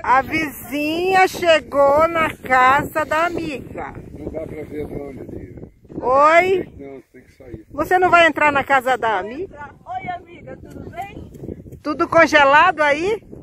A vizinha chegou na casa da amiga. Não dá pra ver pra onde ir. Oi? Não, tem que sair. Você não vai entrar na casa da amiga? Oi, amiga, tudo bem? Tudo congelado aí?